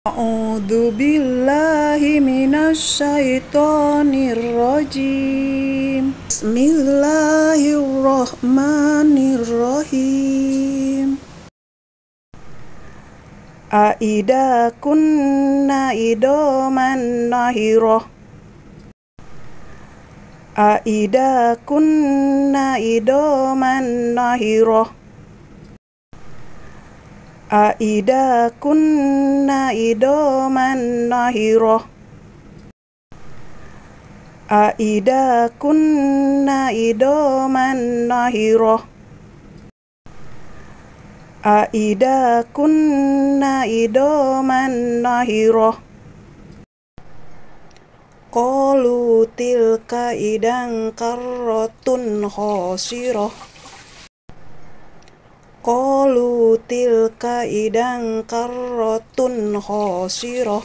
A'udzu billahi minasy syaithanir rajim. Bismillahirrahmanirrahim. Aida kunna idoman nahirah. Aida kunna idoman nahirah. Aida kunna idoman nahirah. Aida kunna idoman nahirah. Aida kunna idoman nahirah. Qalu tilka idan karratun khasirah. Qalu tilka idan karratun khasirah.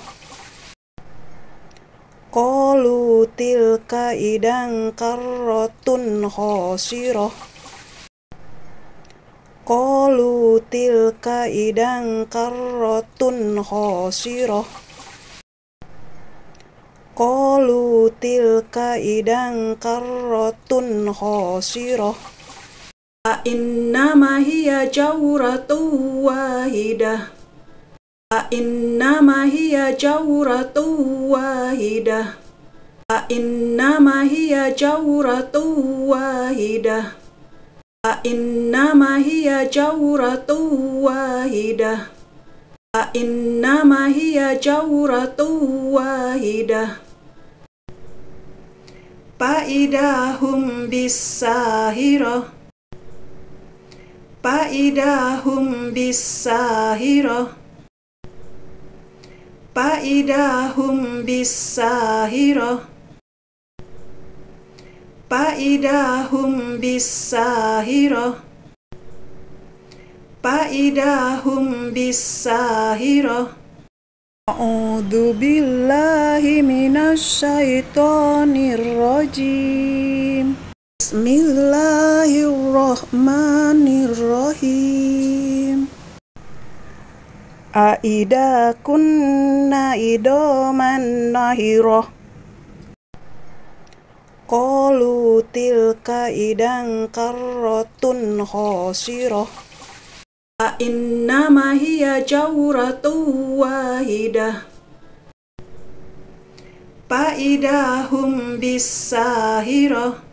Qalu tilka idan karratun khasirah. Qalu tilka idan karratun khasirah. Qalu tilka idan karratun khasirah. Innama hiya jawratun wahidah. Innama hiya jawratun wahidah. Innama hiya jawratun wahidah. Innama hiya jawratun wahidah. Innama hiya jawratun wahidah. Faidahum bis-sahirah. Faidahum bis-sahirah. Faidahum bis-sahirah. Faidahum bis-sahirah. Faidahum bis-sahirah. A'udzu billahi minasy syaithanir rajim. Bismillahirrahmanirrahim. Aida kunna idoman nahirah. Qalu tilka idan karratun khasirah. Innama hiya jawratun wahidah. Faidahum bis-sahirah.